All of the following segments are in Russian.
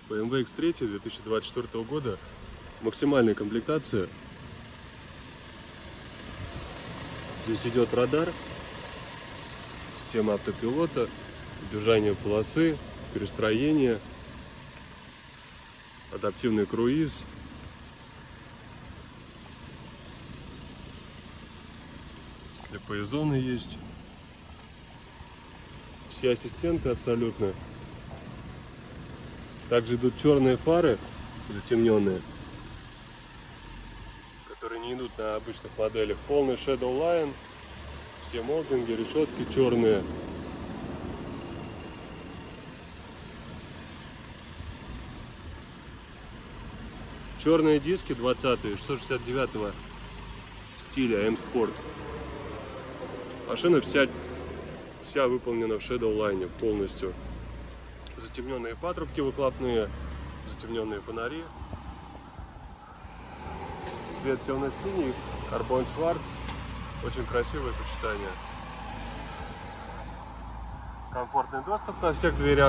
BMW X3 2024 года. Максимальная комплектация. Здесь идет радар, система автопилота, удержание полосы, перестроение, адаптивный круиз. Слепые зоны есть. Все ассистенты абсолютно. Также идут черные фары, затемненные, которые не идут на обычных моделях. Полный Shadow Line, все молдинги, решетки черные. Черные диски 20-е, 669 стиля M-Sport. Машина вся выполнена в Shadow Line полностью. Затемненные патрубки выхлопные, затемненные фонари. Цвет темно-синий, карбон-шварц. Очень красивое сочетание. Комфортный доступ на всех дверях.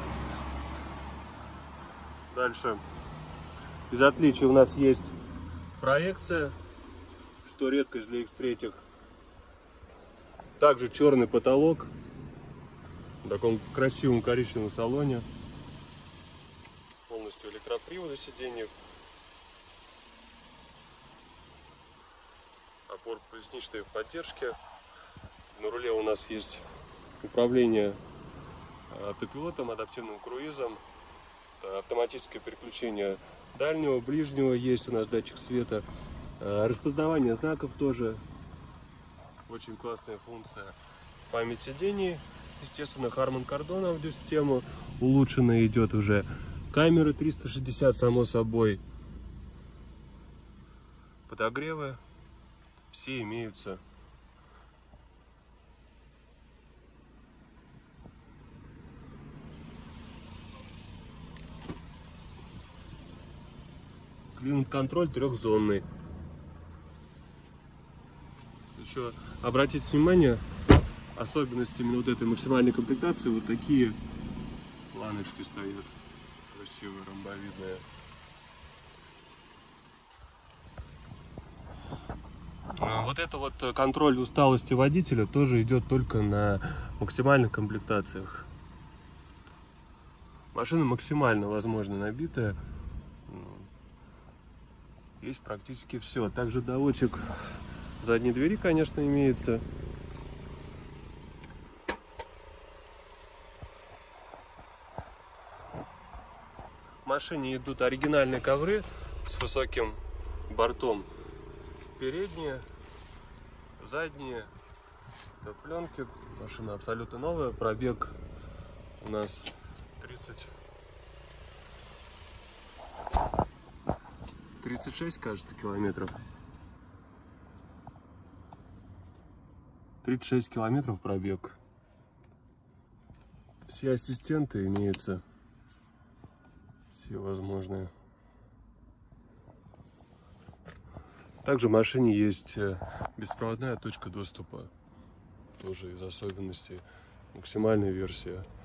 Дальше. Из отличий у нас есть проекция, что редкость для X3. Также черный потолок в таком красивом коричневом салоне. Полностью электроприводы сидений. Опор поясничной поддержки. На руле у нас есть управление автопилотом, адаптивным круизом, автоматическое переключение дальнего, ближнего, есть у нас датчик света, распознавание знаков тоже. Очень классная функция. Память сидений, естественно, Harman Kardon аудиосистема улучшенная идет уже. Камеры 360, само собой. Подогревы все имеются. Климат-контроль трехзонный. Еще обратите внимание, особенность именно вот этой максимальной комплектации, вот такие планочки стоят, красивые, ромбовидные. Вот это вот контроль усталости водителя тоже идет только на максимальных комплектациях. Машина максимально, возможно, набитая. Есть практически все. Также доводчик задней двери, конечно, имеется. В машине идут оригинальные ковры с высоким бортом. Передние, задние, пленки. Машина абсолютно новая. Пробег у нас 36, кажется, километров. 36 километров пробег. Все ассистенты имеются. Все возможные. Также в машине есть беспроводная точка доступа. Тоже из особенностей. Максимальная версия.